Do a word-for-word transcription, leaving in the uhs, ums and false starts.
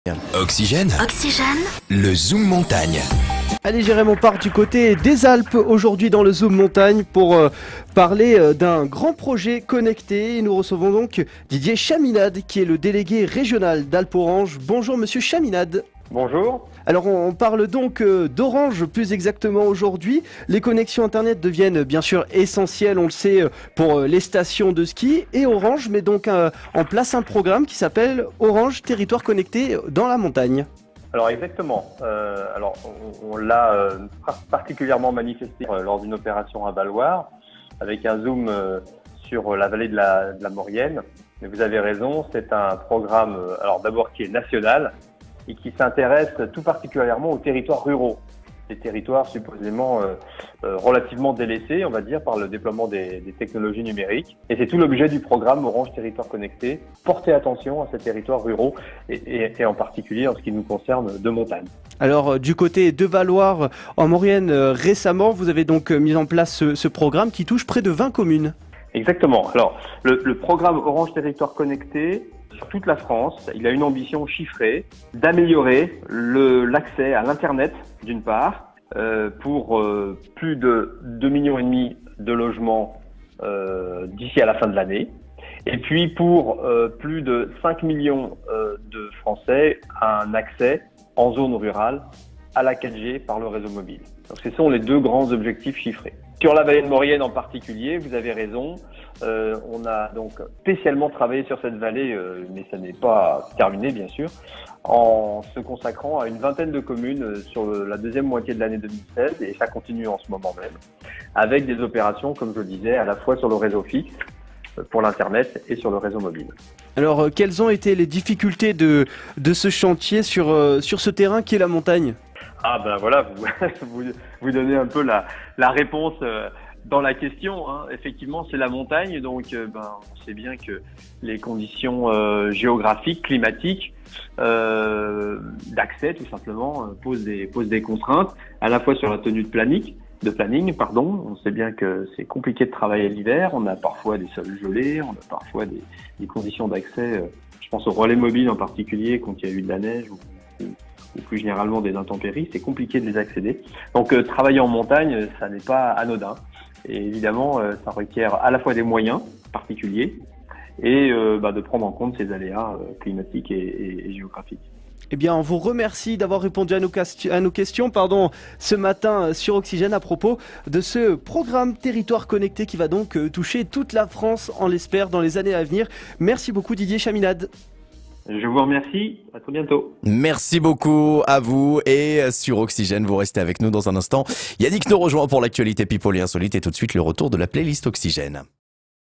Oxygène. Oxygène. Le Zoom Montagne. Allez Jérémy, on part du côté des Alpes aujourd'hui dans le Zoom Montagne pour euh, parler euh, d'un grand projet connecté. Et nous recevons donc Didier Chaminade qui est le délégué régional d'Alpes Orange. Bonjour monsieur Chaminade. Bonjour. Alors on, on parle donc euh, d'Orange plus exactement aujourd'hui. Les connexions internet deviennent bien sûr essentielles, on le sait, euh, pour euh, les stations de ski. Et Orange met donc euh, en place un programme qui s'appelle Orange Territoire Connecté dans la montagne. Alors exactement. Euh, alors on, on l'a euh, particulièrement manifesté euh, lors d'une opération à Valloire avec un zoom euh, sur la vallée de la, de la Maurienne. Mais vous avez raison, c'est un programme euh, alors d'abord qui est national et qui s'intéresse tout particulièrement aux territoires ruraux, des territoires supposément euh, euh, relativement délaissés, on va dire, par le déploiement des, des technologies numériques. Et c'est tout l'objet du programme Orange Territoire Connecté, porter attention à ces territoires ruraux et, et, et en particulier en ce qui nous concerne de montagne. Alors du côté de Valloire, en Maurienne, euh, récemment, vous avez donc euh, mis en place ce, ce programme qui touche près de vingt communes. Exactement. Alors le, le programme Orange Territoire Connecté, sur toute la France, il a une ambition chiffrée d'améliorer le, l'accès à l'Internet, d'une part, euh, pour euh, plus de deux millions et demi de logements euh, d'ici à la fin de l'année, et puis pour euh, plus de cinq millions euh, de Français, un accès en zone rurale à la quatre G par le réseau mobile. Donc ce sont les deux grands objectifs chiffrés. Sur la vallée de Maurienne en particulier, vous avez raison, euh, on a donc spécialement travaillé sur cette vallée, euh, mais ça n'est pas terminé bien sûr, en se consacrant à une vingtaine de communes sur le, la deuxième moitié de l'année deux mille seize, et ça continue en ce moment même, avec des opérations, comme je le disais, à la fois sur le réseau fixe, pour l'Internet et sur le réseau mobile. Alors euh, quelles ont été les difficultés de, de ce chantier sur, euh, sur ce terrain qui est la montagne ? Ah ben voilà, vous, vous, vous donnez un peu la, la réponse euh, dans la question. Hein. Effectivement, c'est la montagne, donc euh, ben, on sait bien que les conditions euh, géographiques, climatiques, euh, d'accès tout simplement, euh, posent des, posent des contraintes, à la fois sur la tenue de planning, de planning, pardon. On sait bien que c'est compliqué de travailler l'hiver, on a parfois des sols gelés, on a parfois des, des conditions d'accès, euh, je pense au relais mobile en particulier, quand il y a eu de la neige ou, ou ou plus généralement des intempéries, c'est compliqué de les accéder. Donc euh, travailler en montagne, ça n'est pas anodin. Et évidemment, euh, ça requiert à la fois des moyens particuliers et euh, bah, de prendre en compte ces aléas euh, climatiques et, et, et géographiques. Eh bien, on vous remercie d'avoir répondu à nos, à nos questions pardon, ce matin sur Oxygène à propos de ce programme Territoire Connecté qui va donc euh, toucher toute la France, on l'espère, dans les années à venir. Merci beaucoup Didier Chaminade. Je vous remercie, à très bientôt. Merci beaucoup à vous et sur Oxygène, vous restez avec nous dans un instant. Yannick nous rejoint pour l'actualité People et Insolite et tout de suite le retour de la playlist Oxygène.